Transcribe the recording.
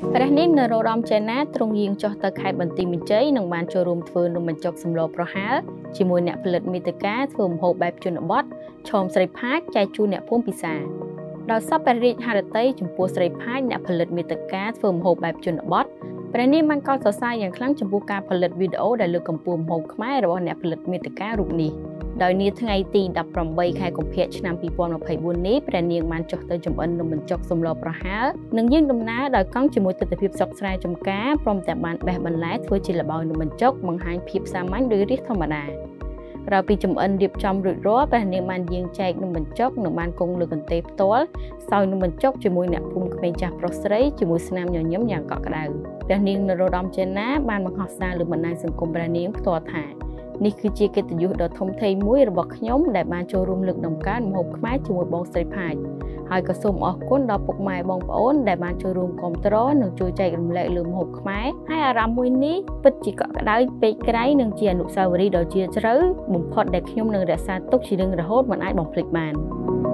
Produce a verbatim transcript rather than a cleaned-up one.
ព្រះនាងនរោត្តមចេនណាទ្រង់យាងចុះទៅខេត្តបន្ទាយមានជ័យនិងបានចូលរួមធ្វើនំបញ្ចុកសម្លប្រហើរជាមួយអ្នកផលិតមាតិកាធ្វើម្ហូបបែបជនបទឈោមស្រីផាចចែកជូនអ្នកភូមិពិសាដោយសពព្រះរាជហឫទ័យចំពោះស្រីផាចអ្នកផលិតមាតិកាធ្វើម្ហូបបែបជនបទព្រះនាងបានកោតសរសើរយ៉ាងខ្លាំងចំពោះការផលិតវីដេអូដែលលើកកម្ពស់ម្ហូបខ្មែររបស់អ្នកផលិតមាតិការូបនេះដោយនាថ្ងៃទីដប់ប្រាំបីខែកុម្ភៈឆ្នាំពីរពាន់ម្ភៃបួននេះព្រះនាងបានចុះទៅចម្អិននំបញ្ចុកសម្លប្រហើរនិងយាងដំណើរដោយកង់ជាមួយទិដ្ឋភាពសុខស្រែចម្ការព្រមទាំងបានបេះបន្លែធ្វើជាលបោយនំបញ្ចុកបង្ហាញភាពសាមញ្ញដោយរាសធម្មតាក្រៅពីចម្អិនរៀបចំរួចរាល់ព្រះនាងបានយាងចែកនំបញ្ចុកនិងបានគង់លើកន្ទេលផ្ទាល់សោយនំបញ្ចុកជាមួយអ្នកភូមិក្មេងចាស់ប្រុសស្រីជាមួយស្នាមញញឹមយ៉ាងកក់ក្ដៅព្រះនាងនរោត្តមចេនណាបានបង្ហោះសារលើបណ្ដាញសង្គមព្រះនាងផ្ទាល់ថានេះគឺជាកិត្តិយសដ៏ធំធេងមួយរបស់ខ្ញុំដែលបានចូលរួមលើកដំកើងម្ហូបខ្មែរជាមួយបងស្រីផាចហើយក៏សូមអរគុណដល់ពុកម៉ែបងប្អូនដែលបានចូលរួមគាំទ្រនិងជួយចែករំលែកលើម្ហូបខ្មែរហើយអារម្មណ៍មួយនេះពិតជាកក់ក្ដៅពេកក្រៃនិងជាអនុស្សាវរីយ៍ដ៏ជ្រាលជ្រៅបំផុតដែលខ្ញុំនឹងរក្សាទុកជារៀងរហូតមិនអាចបំភ្លេចបាន